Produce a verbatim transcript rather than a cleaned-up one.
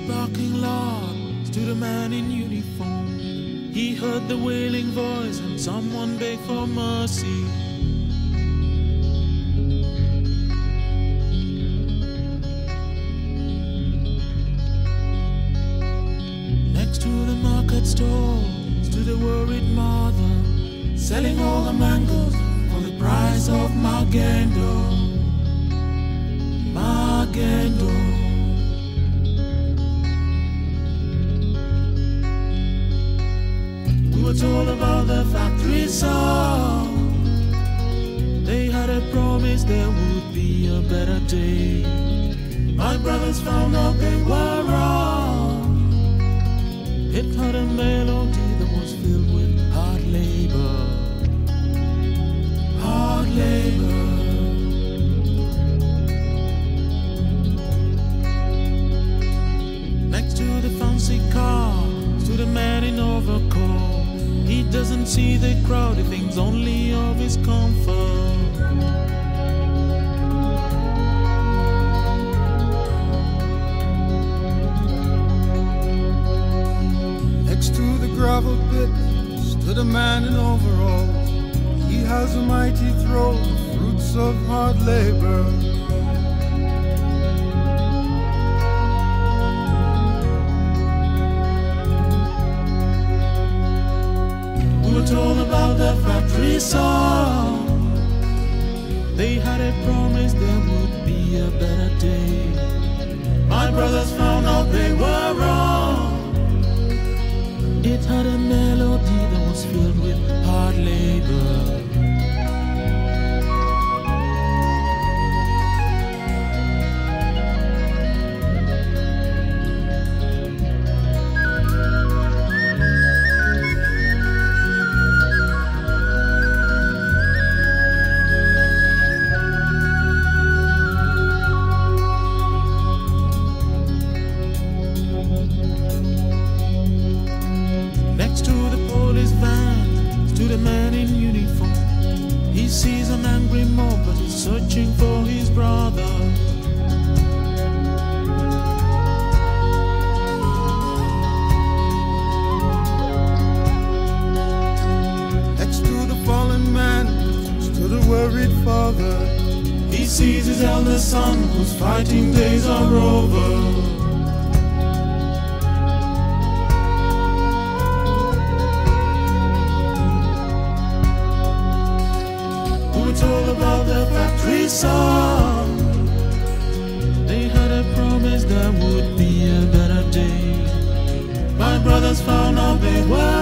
parking lot stood a man in uniform. He heard the wailing voice and someone begged for mercy. Next to the market stall stood a worried mother, selling all the mangoes for the price of Magendo. Magendo. We were told about the factory song. They had a promise there would be a better day. My brothers found out they were wrong. It had a melody that was filled with hard labor. Hard labor. Next to the fancy car stood a man in overcoat. He doesn't see the crowd, he thinks only of his comfort. Next to the gravel pit stood a man in overalls. He has a mighty throat, the fruits of hard labor. Told about the factory song. They had a promise there would be a better day. My brothers found out they were wrong. It had a melody that was filled with hard labor. He sees an angry mob, but he's searching for his brother. Next to the fallen man stood a worried father. He sees his eldest son whose fighting days are over. Told about the factory song. They had a promise there would be a better day. My brothers found out they were